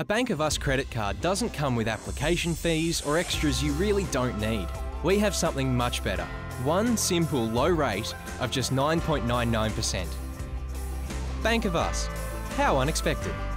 A Bank of Us credit card doesn't come with application fees or extras you really don't need. We have something much better. One simple low rate of just 9.99%. Bank of Us. How unexpected.